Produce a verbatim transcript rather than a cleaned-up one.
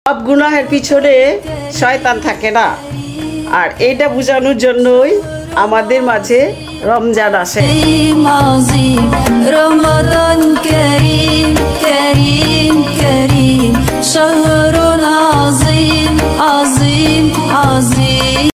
সব গুনাহের পিছনে শয়তান থাকে না, আর এইটা বোঝানোর জন্যই আমাদের মাঝে রমজান আসে। রমাদান কারীম কারীম কারীম শাহরুন আযীম আযীম আযীম।